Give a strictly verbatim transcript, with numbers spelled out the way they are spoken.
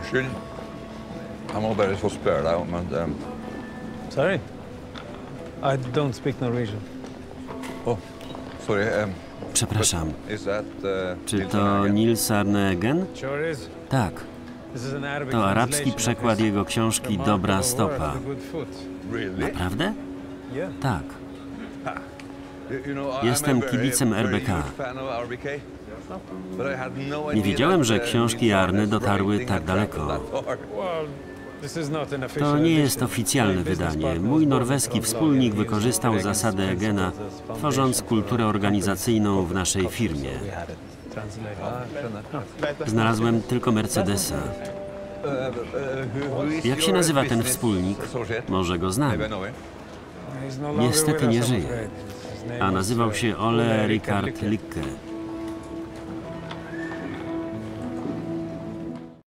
Unnskyld. Jeg må bare få spørre deg om en um... Sorry? I don't speak Norwegian. Oh, sorry. Um... Przepraszam. Is that, uh, Czy to Nils Arne Eggen? Sure is. Tak. This is an Arabic To arabski translation of przekład his jego książki remarkable Dobra work, stopa. The Good Foot. Really? Naprawdę? Yeah. Tak. You know, I'm Jestem a very, kibicem R B very K. huge fan of R B K. But I had no Nie idea wiedziałem, że that, uh, książki Nils Arne Arne's dotarły writing tak had daleko. traveled that far. Well, this is not an To official nie jest edition. oficjalne My business wydanie. partner Mój was norweski born in wspólnik Colombia. wykorzystał He zasady used Eggena, principles as tworząc foundation kulturę for organizacyjną w naszej firmie. So we had it translated. Znalazłem tylko Mercedesa. Jak się nazywa ten wspólnik? Może go znam. He's no longer Niestety with nie us, I'm żyje. afraid. His name A was, nazywał uh, się Ole Rikard Lykke.